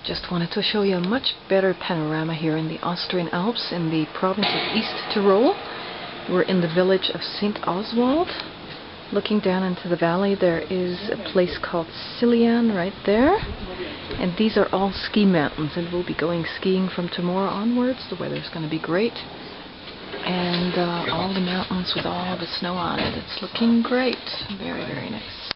Just wanted to show you a much better panorama here in the Austrian Alps in the province of East Tyrol. We're in the village of St. Oswald. Looking down into the valley, there is a place called Silian right there. And these are all ski mountains, and we'll be going skiing from tomorrow onwards. The weather's going to be great. And all the mountains with all the snow on it. It's looking great. Very, very nice.